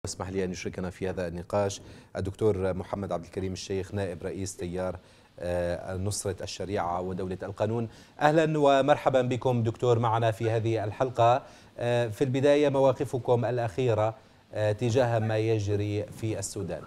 اسمح لي أن يشركنا في هذا النقاش الدكتور محمد عبد الكريم الشيخ، نائب رئيس تيار نصرة الشريعة ودولة القانون. أهلا ومرحبا بكم دكتور معنا في هذه الحلقة. في البداية مواقفكم الأخيرة تجاه ما يجري في السودان.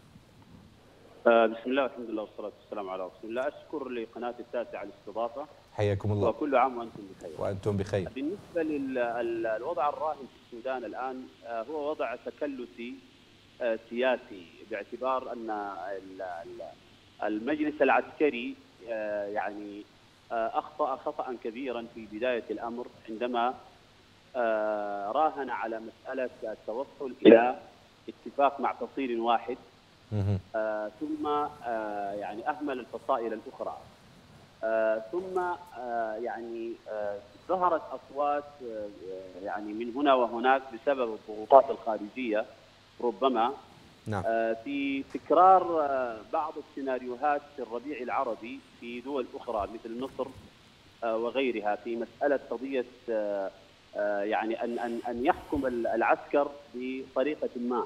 بسم الله والحمد لله والصلاة والسلام على رسول الله. أشكر لقناة التاسعة على الاستضافة. حياكم الله. وكل عام وأنتم بخير. وأنتم بخير. بالنسبة للوضع الراهن في السودان الآن هو وضع تكلسي سياسي، باعتبار أن المجلس العسكري يعني أخطأ خطأ كبيرا في بداية الأمر عندما راهن على مسألة التوصل إلى اتفاق مع فصيل واحد، ثم يعني أهمل الفصائل الأخرى، ثم يعني ظهرت أصوات يعني من هنا وهناك بسبب الضغوطات الخارجية ربما في تكرار بعض السيناريوهات في الربيع العربي في دول أخرى مثل مصر وغيرها، في مسألة قضية يعني أن يحكم العسكر بطريقة ما.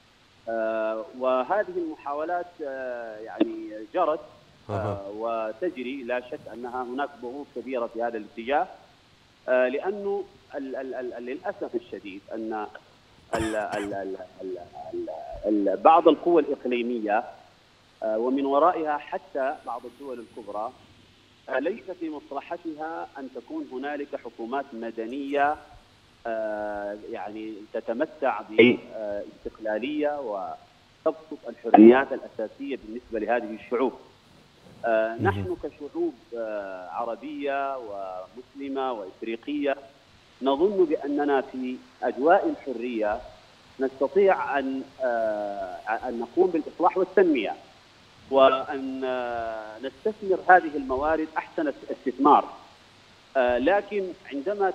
وهذه المحاولات يعني جرت وتجري، لا شك أنها هناك ضغوط كبيرة في هذا الاتجاه، لأنه للأسف الشديد أن بعض القوى الإقليمية ومن ورائها حتى بعض الدول الكبرى ليس في مصلحتها أن تكون هنالك حكومات مدنية يعني تتمتع باستقلالية وتبسط الحريات الأساسية بالنسبة لهذه الشعوب. نحن كشعوب عربية ومسلمة وإفريقية نظن بأننا في أجواء الحرية نستطيع أن نقوم بالإصلاح والتنمية، وأن نستثمر هذه الموارد أحسن استثمار. لكن عندما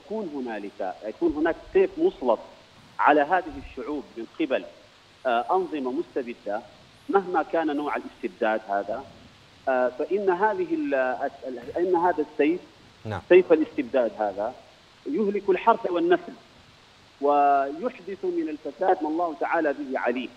يكون هناك سيف مسلط على هذه الشعوب من قبل أنظمة مستبدة مهما كان نوع الاستبداد هذا، فإن هذا السيف، سيف الاستبداد هذا، يهلك الحرث والنسل ويحدث من الفساد ما الله تعالى به عليم.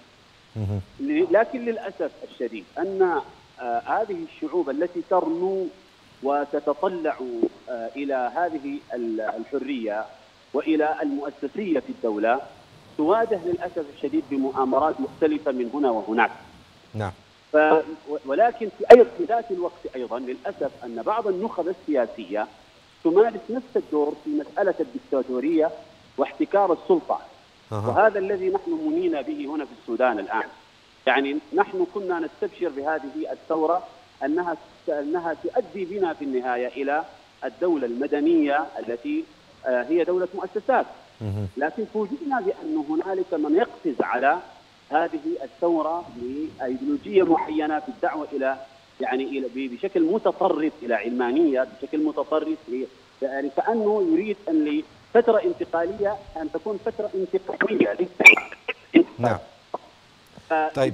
لكن للأسف الشديد أن هذه الشعوب التي ترنو وتتطلع إلى هذه الحرية وإلى المؤسسية في الدولة تواجه للأسف الشديد بمؤامرات مختلفة من هنا وهناك. نعم. ولكن في ذات الوقت أيضا للأسف أن بعض النخب السياسية تمارس نفس الدور في مسألة الدكتاتورية واحتكار السلطة. وهذا الذي نحن منينا به هنا في السودان الآن. يعني نحن كنا نستبشر بهذه الثورة أنها تؤدي بنا في النهاية إلى الدولة المدنية التي هي دولة مؤسسات. لكن فوجئنا بأن هنالك من يقفز على هذه الثورة بأيديولوجية معينة في الدعوة إلى يعني بشكل متطرف إلى علمانية، بشكل متطرف يعني كأنه يريد أن لفترة انتقالية أن تكون فترة انتقالية. نعم. طيب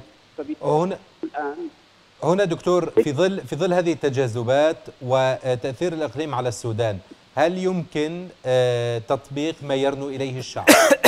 هنا دكتور، في ظل هذه التجاذبات وتأثير الإقليم على السودان، هل يمكن تطبيق ما يرنو إليه الشعب؟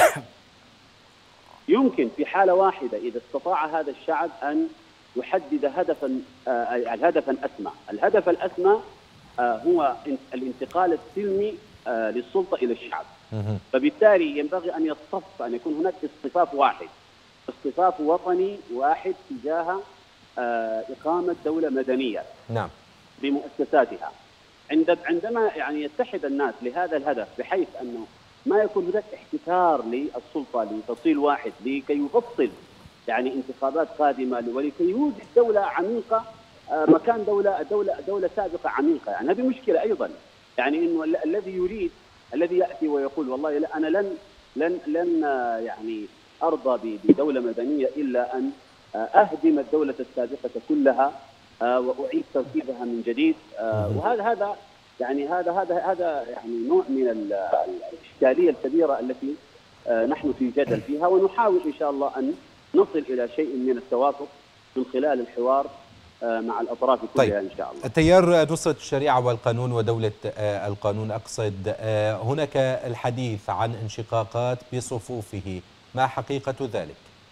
يمكن في حالة واحدة، إذا استطاع هذا الشعب أن يحدد الهدفا أسمى. الهدف الأسمى هو الانتقال السلمي للسلطة إلى الشعب. فبالتالي ينبغي أن يكون هناك اصطفاف واحد، اصطفاف وطني واحد تجاه إقامة دولة مدنية. نعم. بمؤسساتها. عندما يعني يتحد الناس لهذا الهدف، بحيث أنه ما يكون هناك احتكار للسلطة لفصيل واحد لكي يفصل يعني انتخابات قادمة ولكي يوجد دولة عميقة مكان دولة سابقة عميقة. يعني هذه مشكلة أيضا، يعني إنه الذي يأتي ويقول والله لا أنا لن يعني أرضى بدولة مدنية إلا أن أهدم الدولة السابقة كلها وأعيد تركيبها من جديد. وهذا يعني هذا يعني نوع من الإشكالية الكبيرة التي نحن في جدل فيها، ونحاول إن شاء الله أن نصل إلى شيء من التوافق من خلال الحوار مع الأطراف كلها إن شاء الله. تيار نصرة الشريعة والقانون ودولة القانون أقصد، هناك الحديث عن انشقاقات بصفوفه، ما حقيقة ذلك؟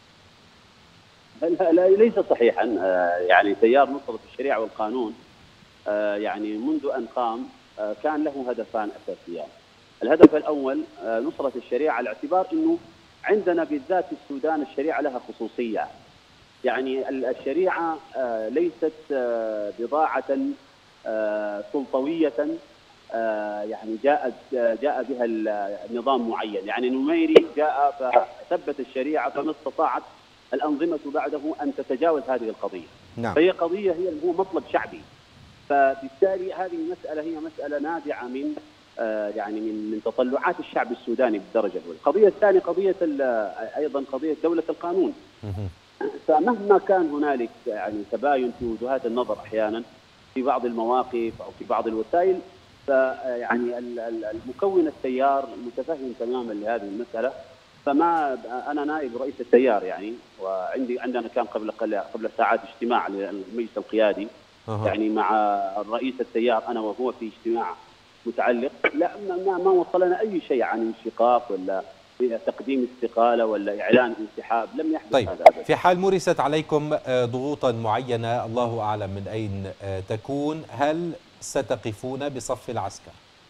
ليس صحيحا. يعني تيار نصرة الشريعة والقانون يعني منذ أن قام كان له هدفان أساسيان. الهدف الأول نصرة الشريعة على اعتبار أنه عندنا بالذات في السودان الشريعة لها خصوصية. يعني الشريعة ليست بضاعة سلطوية يعني جاء بها النظام معين. يعني نميري جاء فثبت الشريعة فما استطاعت الأنظمة بعده أن تتجاوز هذه القضية. نعم. فهي قضية هو مطلب شعبي. فبالتالي هذه المسألة هي مسألة نابعة من يعني من تطلعات الشعب السوداني بالدرجة الأولى. القضية الثانية قضية أيضا قضية دولة القانون. فمهما كان هنالك يعني تباين في وجهات النظر أحيانا في بعض المواقف أو في بعض الوسائل، فيعني المكون التيار متفهم تماما لهذه المسألة. فما أنا نائب رئيس التيار يعني، عندنا كان قبل ساعات اجتماع للمجلس القيادي يعني مع الرئيس التيار أنا وهو في اجتماع متعلق. لا ما وصلنا أي شيء عن انشقاق ولا تقديم استقالة ولا إعلان انسحاب، لم يحدث. طيب هذا في حال مورست عليكم ضغوطا معينة الله أعلم من أين تكون، هل ستقفون بصف العسكر؟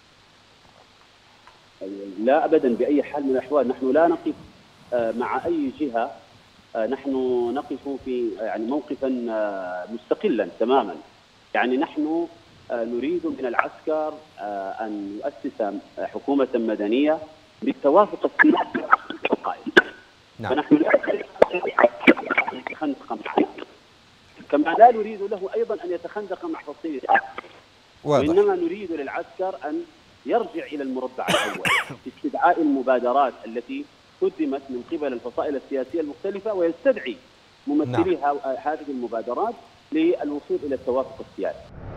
لا أبدا بأي حال من الأحوال. نحن لا نقف مع أي جهة. نحن نقف في يعني موقفا مستقلا تماما. يعني نحن نريد من العسكر أن يؤسس حكومة مدنية بالتوافق السياسي القائم. نعم. فنحن لا نتخندق معه، كما لا نريد له أيضا أن يتخندق مع فصيل آخر. وإنما نريد للعسكر أن يرجع إلى المربع الأول في استدعاء المبادرات التي قدمت من قبل الفصائل السياسية المختلفة، ويستدعي ممثلي هذه المبادرات للوصول إلى التوافق السياسي.